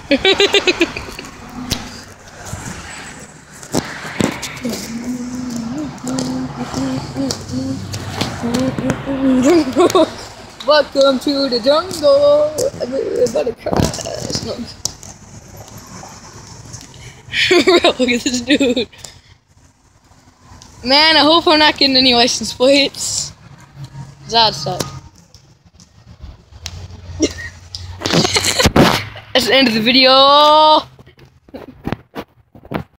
Welcome to the jungle. Everybody cries. No. Bro, look at this dude. Man, I hope I'm not getting any license plates. That's the end of the video.